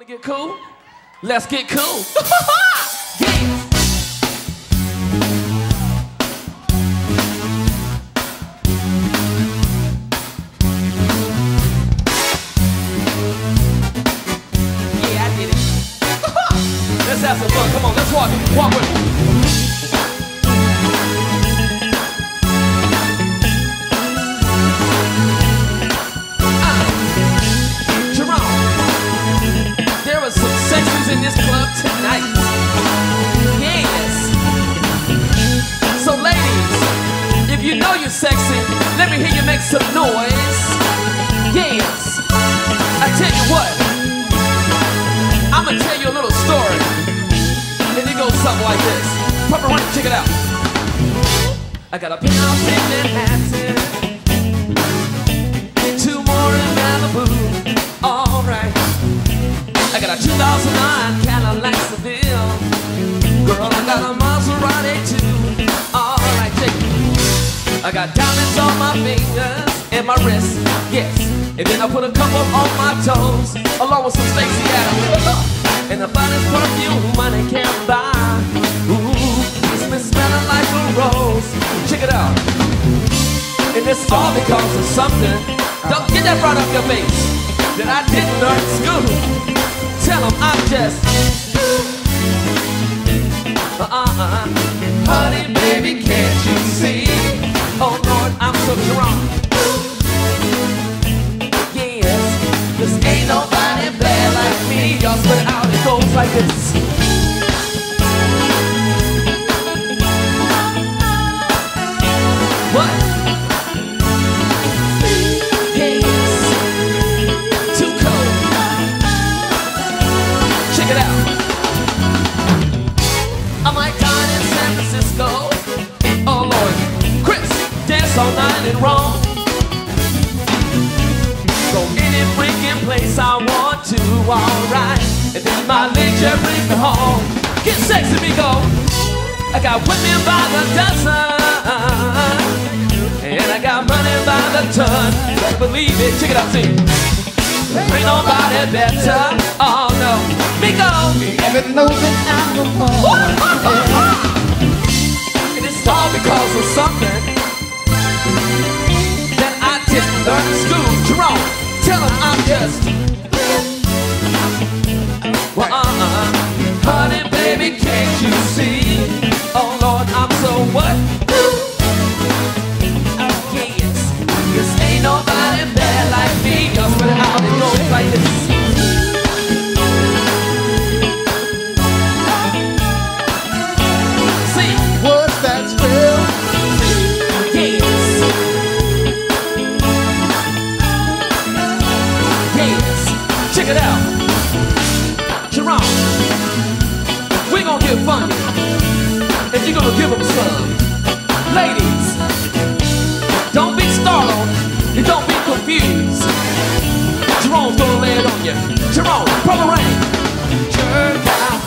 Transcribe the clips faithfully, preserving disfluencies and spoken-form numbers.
Get cool? Let's get cool. Yeah. Yeah, I did it. Let's have some fun. Come on, let's walk it. Walk with me. In this club tonight. Yes. So ladies, if you know you're sexy, let me hear you make some noise. Yes. I tell you what, I'ma tell you a little story, and it goes something like this. Papa, run it, check it out. I got a penthouse in Manhattan, two more in Malibu. All right. I got a two thousand nine Cadillac Seville. Girl, I got a Maserati too. Alright, take it. I got diamonds on my fingers and my wrists, yes. And then I put a couple on my toes, along with some Stacey Adams. And the finest perfume money can buy. Ooh, it's been smelling like a rose. Check it out. And it's all because of something. Don't get that right off your face that I didn't learn in school. Tell them I'm just uh-uh-uh. Honey, baby, can't you see? Oh, Lord, I'm so drunk. Yes, this ain't nobody bad like me. Y'all spit it out, it goes like this. What? All night in Rome. Go any freaking place I want to, alright. And then my leisure bring me home. Get sexy, me go. I got women by the dozen, and I got money by the ton. Better believe it, check it out, see. Ain't nobody better, oh no. Me go. Heaven knows that I'm the one. And it's all because of something learn in school. Jerome, tell them I'm just well, uh-uh. Honey, baby, can't you see? Oh, Lord, I'm so what? Yes, this ain't nobody bad like me. Y'all spit it out and go like this. See, what's that spell? Check it out. Jerome, we're gonna get funny, and you're gonna give them some. Ladies, don't be startled and don't be confused. Jerome's gonna lay it on you. Jerome, Purple Rain. Jerk out.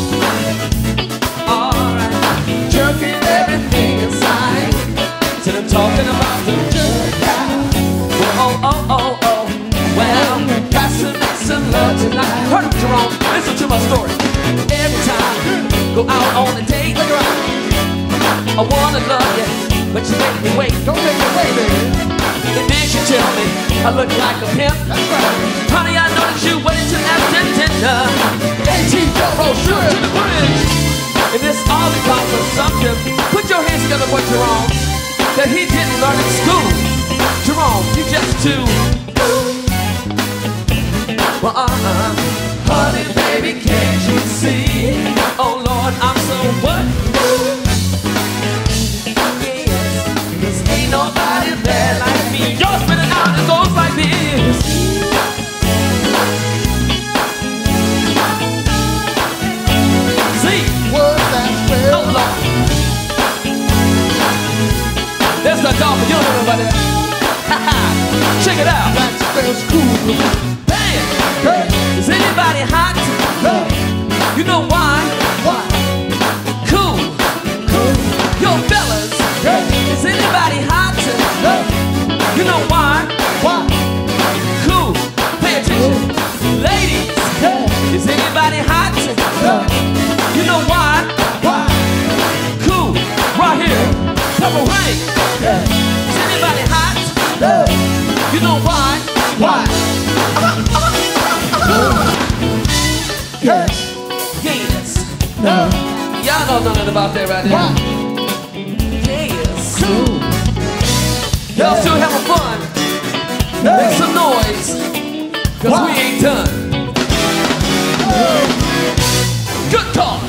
Alright. Jerking everything inside. Till I'm talking about the jerk out. Oh, oh, oh, oh. Well, got to make some love tonight. Heard of Jerome, listen to my story. Every time, go out on a date. I wanna love you, but you make me wait. Don't make me wait, baby. And then she tell me I look like a pimp. That's right. Honey, I know that you waited till after dinner. eighteen Euro, sure to the bridge. And it's all because of something. Put your hands together for Jerome, that he didn't learn in school. Jerome, you just too. Well, uh-uh. Honey, baby, can't you see? Oh, Lord, I'm so what? Yes, this ain't nobody bad like me. Y'all spit it out, it goes like this. See? What's that spell? Oh, Lord. There's the dog, you don't know about that. Check it out. That spell's cool. Hey, is anybody hot? No. You know why? Why? Cool. Cool. Yo, fellas. Hey. Is anybody hot? No. You know why? Why? Cool. Pay attention. Cool. Ladies. Hey. You know why? Why? Cool, right here, Purple Rain. Is anybody hot? You know why? Why? Yes. Yes. No. Y'all don't know nothing about that right now. Why? Yes. Cool. Y'all still having fun? Make some noise, cause Why? we ain't done. Good talk.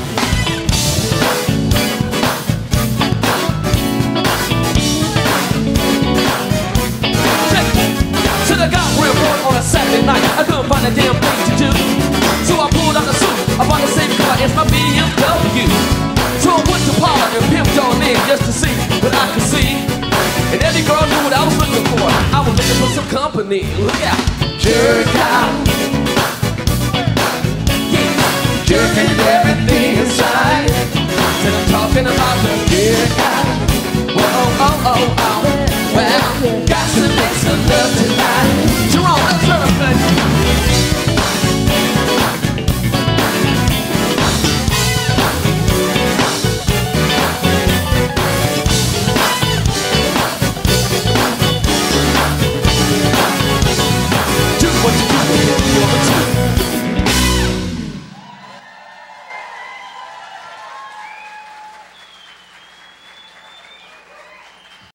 Check it. Said I got real bored on a Saturday night. I couldn't find a damn thing to do. So I pulled out the suit. I bought the same car as my B M W. So I went to Paula and pimped on in just to see what I could see. And every girl knew what I was looking for. I was looking for some company. Look out. Jerk out. Yeah. Jerking everything inside. Said I'm talking about the Jerk out. whoa, oh, oh, oh, oh. Well, got to make some love tonight.